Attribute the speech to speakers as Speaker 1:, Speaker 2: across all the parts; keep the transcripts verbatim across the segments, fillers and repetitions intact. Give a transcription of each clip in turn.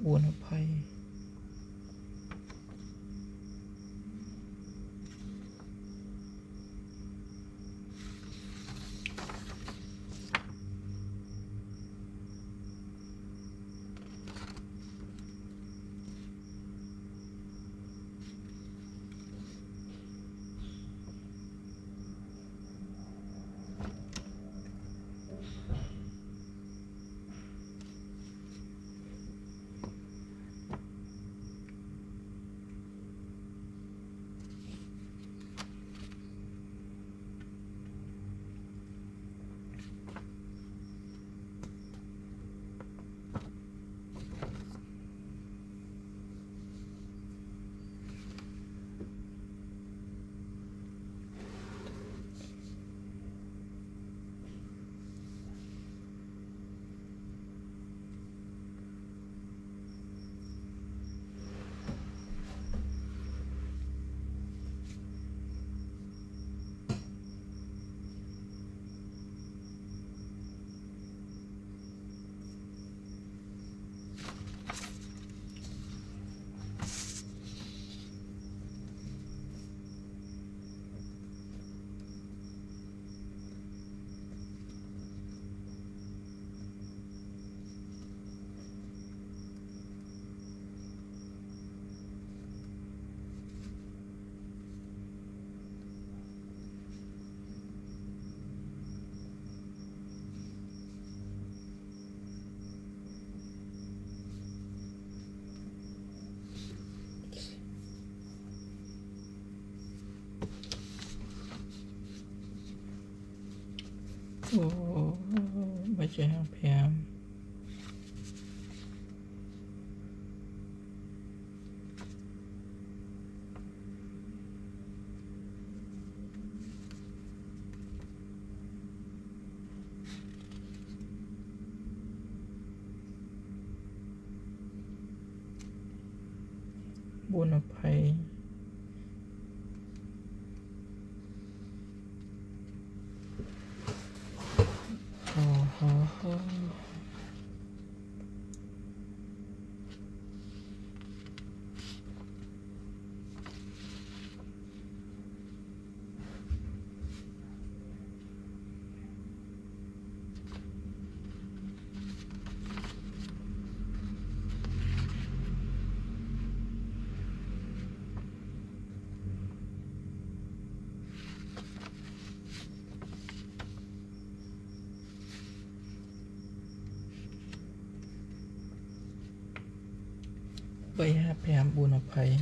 Speaker 1: buồn phai ô bây giờ phèm buồn phai ho ho bay ha phèm buồn phai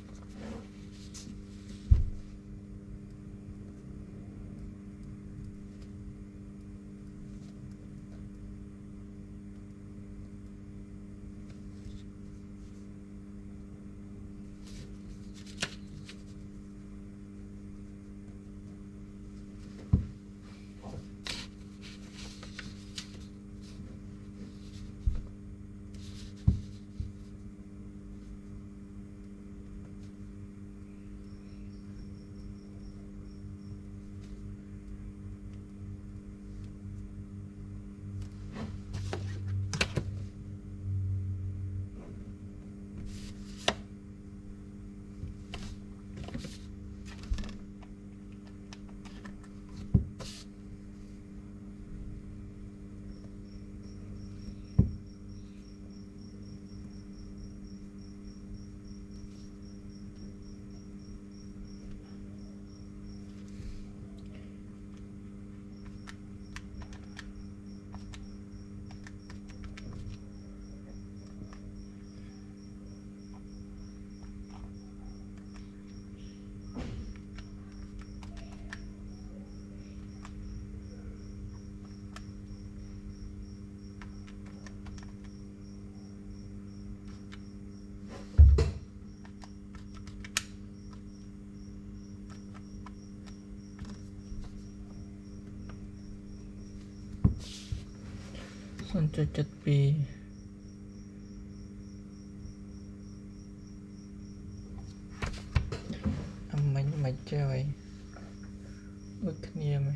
Speaker 1: son cho chất pi âm mấy mấy chơi bức kia mày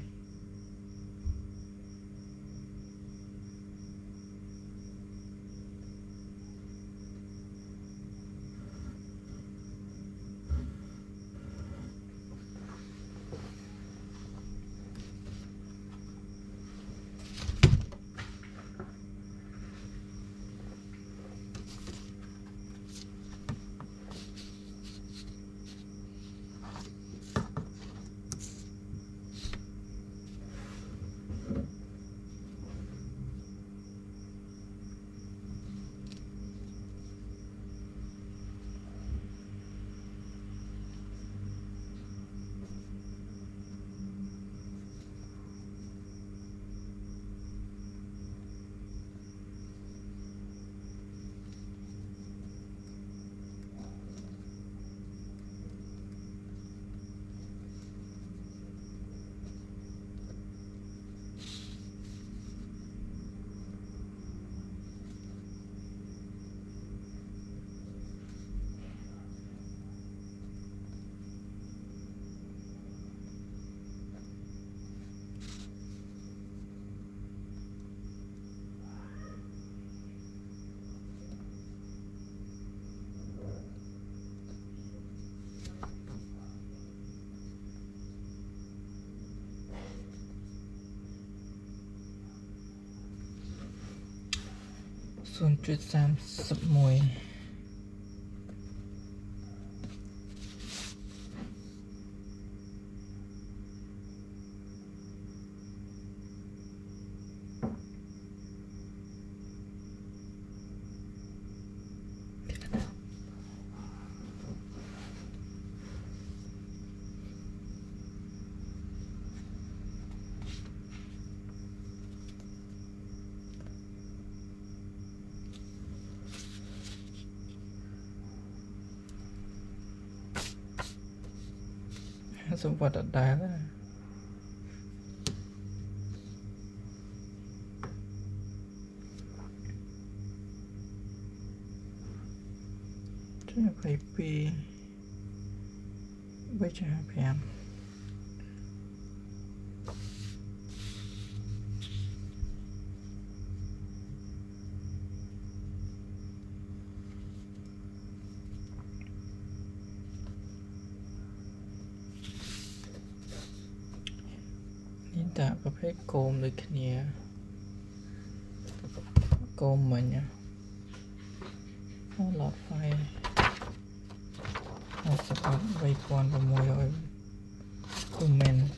Speaker 1: ศูนย์จุดสามสิบมวยสมบัติได้แล้วจะไปปีไม่จะพยายามนี่แต่ประเภทโกมหรือขเนียโกมเหมือนเนี่ยหลอดไฟเอาสกัดใบกวนประมวยเอาคือเมน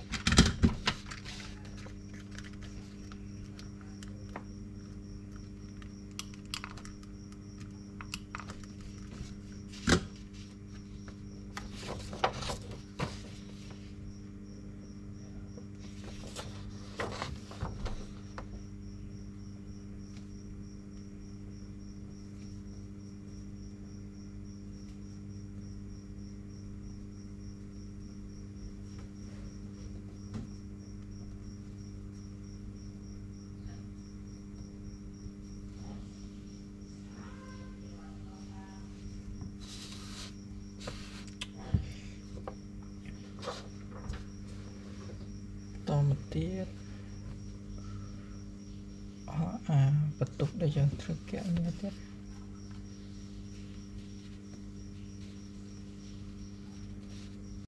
Speaker 1: ต่อมาเตี้ยอ่าประตูได้ยังทริกแกะเนี่ยเตี้ย